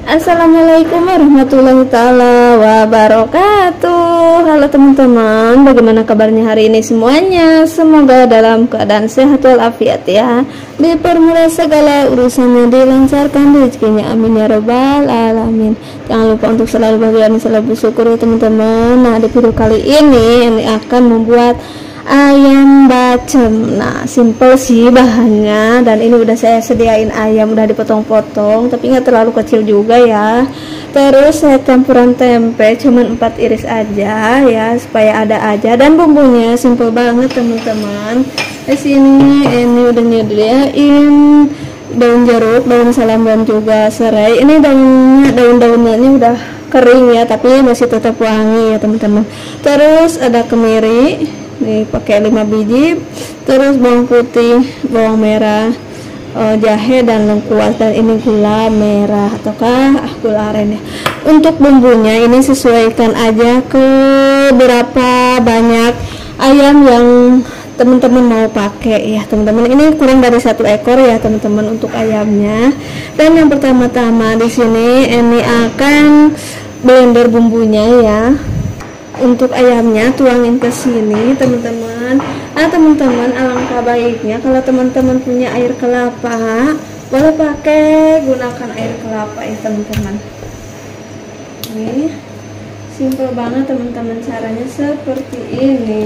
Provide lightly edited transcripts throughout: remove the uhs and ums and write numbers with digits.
Assalamualaikum warahmatullahi taala wabarakatuh. Halo teman-teman, bagaimana kabarnya hari ini semuanya? Semoga dalam keadaan sehat walafiat ya. Dipermudah segala urusannya, dilancarkan rezekinya, amin ya robbal alamin. Jangan lupa untuk selalu bahagia dan selalu bersyukur ya teman-teman. Nah, di video kali ini akan membuat ayam bacem. Nah, simple sih bahannya, dan ini udah saya sediain ayam, udah dipotong-potong tapi nggak terlalu kecil juga ya. Terus saya campuran tempe cuman 4 iris aja ya, supaya ada aja. Dan bumbunya simple banget teman-teman. Di sini ini udah nyediain daun jeruk, daun salam, dan juga serai. Ini daun-daunnya ini udah kering ya, tapi masih tetap wangi ya teman-teman. Terus ada kemiri nih, pakai 5 biji. Terus bawang putih, bawang merah, jahe, dan lengkuas. Dan ini gula merah ataukah gula aren ya. Untuk bumbunya ini sesuaikan aja ke berapa banyak ayam yang teman-teman mau pakai ya teman-teman. Ini kurang dari 1 ekor ya teman-teman untuk ayamnya. Dan yang pertama-tama di sini ini akan blender bumbunya ya. Untuk ayamnya tuangin ke sini teman-teman. Teman-teman, alangkah baiknya kalau teman-teman punya air kelapa, boleh pakai, gunakan air kelapa ya teman-teman. Ini simple banget teman-teman, caranya seperti ini.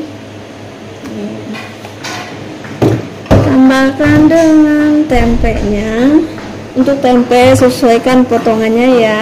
Tambahkan dengan tempenya. Untuk tempe sesuaikan potongannya ya.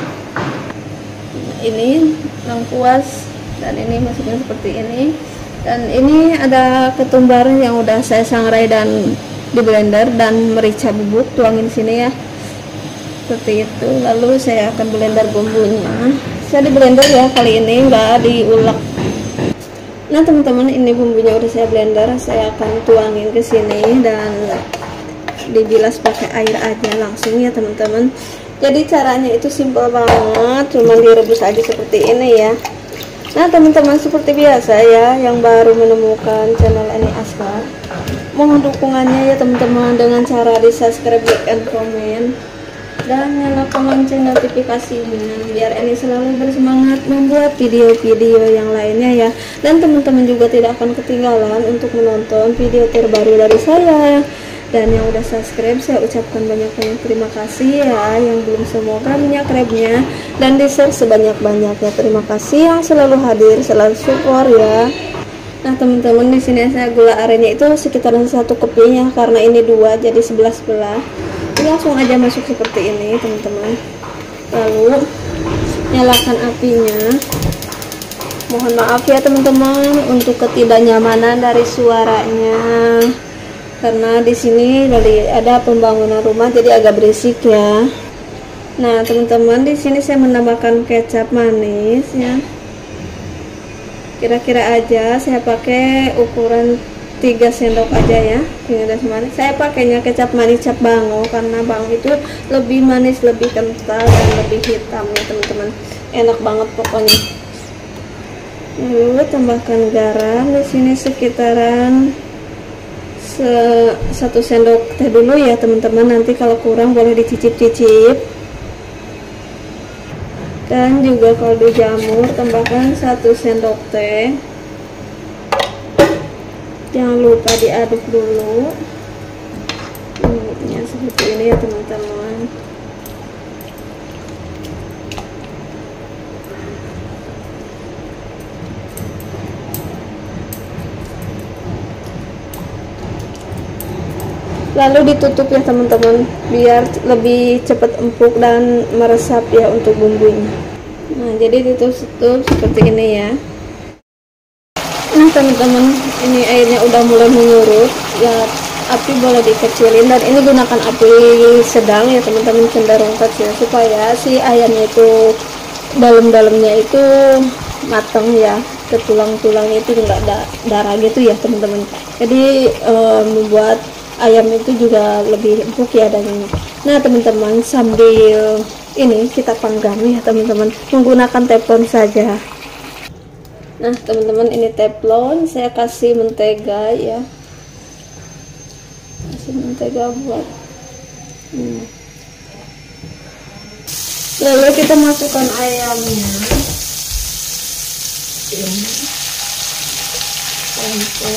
Ini lengkuas, dan ini masuknya seperti ini. Dan ini ada ketumbar yang udah saya sangrai dan di blender, dan merica bubuk tuangin sini ya, seperti itu. Lalu saya akan blender bumbunya. Saya di blender ya kali ini, nggak diulek. Nah teman-teman, ini bumbunya udah saya blender. Saya akan tuangin ke sini dan dibilas pakai air aja langsung ya teman-teman. Jadi caranya itu simple banget, cuma direbus aja seperti ini ya. Nah teman-teman, seperti biasa ya, yang baru menemukan channel Eni Askar, mohon dukungannya ya teman-teman dengan cara di subscribe, like, and comment, dan nyalakan lonceng notifikasinya biar Eni selalu bersemangat membuat video-video yang lainnya ya. Dan teman-teman juga tidak akan ketinggalan untuk menonton video terbaru dari saya. Dan yang udah subscribe, saya ucapkan banyak-banyak terima kasih ya. Yang belum, semoga minyak krabnya dan di share sebanyak-banyaknya. Terima kasih yang selalu hadir, selalu support ya. Nah teman-teman, di sini saya gula arennya itu sekitaran 1 keping ya, karena ini 2 jadi 11 belah. Ini langsung aja masuk seperti ini teman-teman. Lalu nyalakan apinya. Mohon maaf ya teman-teman untuk ketidaknyamanan dari suaranya, karena di sini dari ada pembangunan rumah jadi agak berisik ya. Nah teman-teman, di sini saya menambahkan kecap manis ya. Kira-kira aja saya pakai ukuran 3 sendok aja ya. Kecap manis. Saya pakainya kecap manis cap bango, karena bango itu lebih manis, lebih kental, dan lebih hitam ya teman-teman. Enak banget pokoknya. Lalu tambahkan garam di sini sekitaran 1 sendok teh dulu ya teman-teman, nanti kalau kurang boleh dicicip-cicip. Dan juga kaldu jamur tambahkan 1 sendok teh. Jangan lupa diaduk dulu. Ini seperti ini ya teman-teman. Lalu ditutup ya teman-teman, biar lebih cepat empuk dan meresap ya untuk bumbunya. Nah jadi ditutup seperti ini ya. Nah teman-teman, ini airnya udah mulai menyurut ya, api boleh dikecilin, dan ini gunakan api sedang ya teman-teman, cenderung kecil, supaya si ayamnya itu dalam-dalamnya itu matang ya, ke tulang-tulangnya itu enggak ada darah gitu ya teman-teman. Jadi membuat ayam itu juga lebih empuk ya dagingnya. Nah teman-teman, sambil ini kita panggang ya teman-teman, menggunakan teflon saja. Nah teman-teman, ini teflon, saya kasih mentega ya, kasih mentega buat Lalu kita masukkan ayamnya. Ini tempe.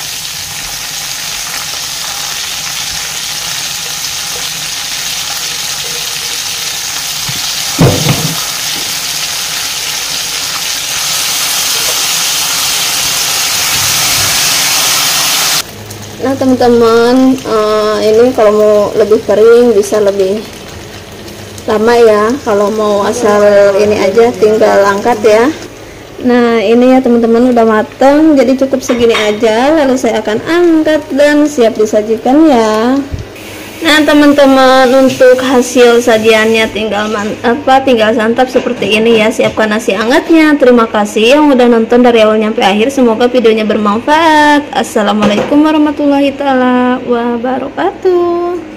Nah teman-teman, ini kalau mau lebih kering bisa lebih lama ya. Kalau mau asal ini aja tinggal angkat ya. Nah ini ya teman-teman udah matang, jadi cukup segini aja. Lalu saya akan angkat dan siap disajikan ya. Nah teman-teman, untuk hasil sajiannya tinggal santap seperti ini ya. Siapkan nasi hangatnya. Terima kasih yang udah nonton dari awal sampai akhir. Semoga videonya bermanfaat. Assalamualaikum warahmatullahi wabarakatuh.